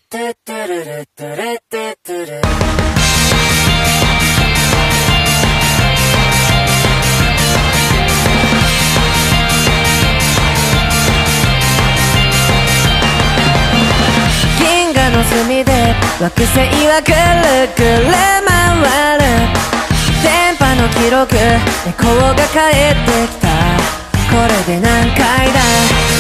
てってるるってれってってる。銀河の隅で惑星はぐるぐる回る。電波の記録、猫が帰ってきた。これで何回だ。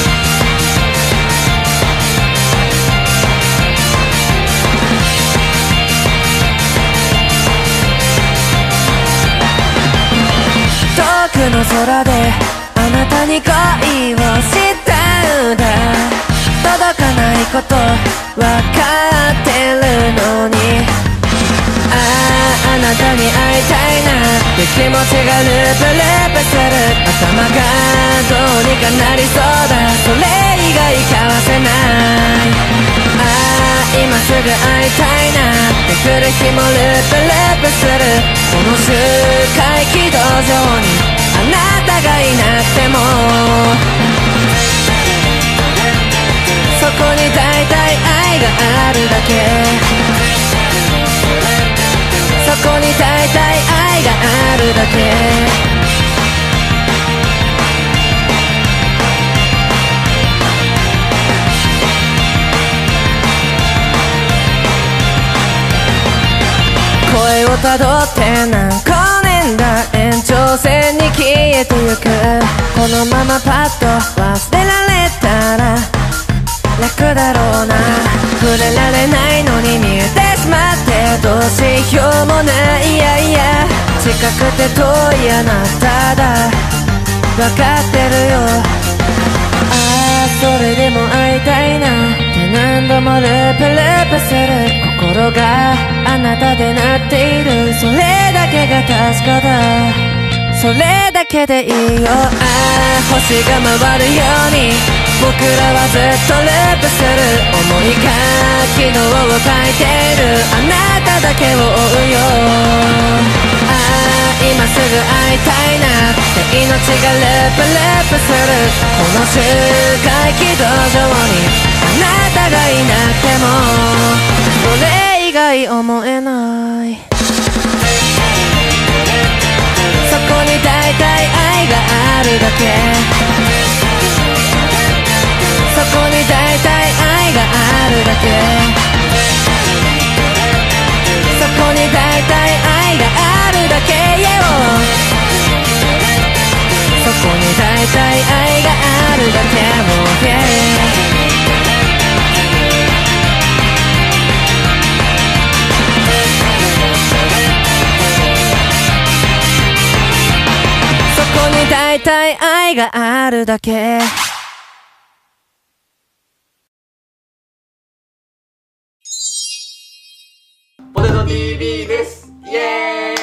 遠くの空であなたに恋をしたんだ。届かないことわかってるのに、あなたに会いたいなって気持ちがループループする。頭がどうにかなりそうだ。それ以外交わせない。今すぐ会いたいなって来る日もループループする。この周回軌道上にあなたがいなくても、そこに大体愛があるだけ。そこに大体愛があるだけ。声をたどって何光年だ延長線に消えてゆく。このままパッと忘れられたら楽だろうな。触れられないのに見えてしまってどうしようもない。いやいや近くて遠いあなただ分かってるよ。それでも会いたいなって何度もループループする。心があなたで鳴っている。それだけが確かだ。それだけでいいよ。星が回るように僕らはずっとループする。思いが昨日を書いている。あなただけを追うよ。今すぐ会いたいなって命がループループする。この周回軌道上にあなたがいなくてもそれ以外思えない。そこに大体愛があるだけ。そこに大体愛があるだけ。そこに大体愛があるだけよ。そこに大体愛があるだけも、そこに大体愛があるだけ。 ポテト TV です。イエーイ。